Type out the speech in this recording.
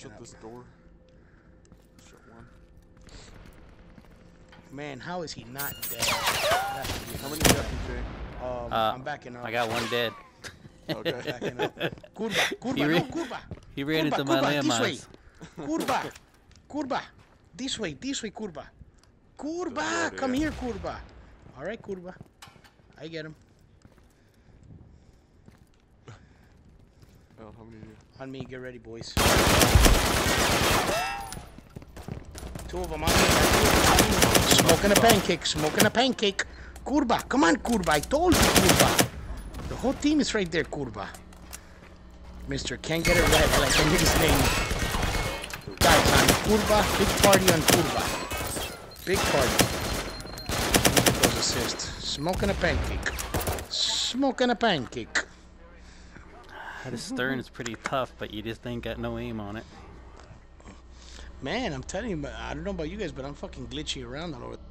Shut this door. Shut one. Man, how is he not dead? How many left, DJ? I'm backing up. I got one dead. Okay. Backing up. Curva, no, curva. He ran Curva, into my curva, this way. landmines. Curva. This way, curva. Curva, idea. come here, curva. All right, curva. I get him. Oh, how many do you? On me, get ready, boys. Two of them on me. Smoking a pancake. Curva, come on, curva. I told you, curva. The whole team is right there, curva. Mister, can't get it right. I like the nigga's name. Guys, on curva, big party on curva. Big party. Look at those assists. Smoking a pancake. This Stern is pretty tough, but you just ain't got no aim on it. Man, I'm telling you, I don't know about you guys, but I'm fucking glitchy around all over.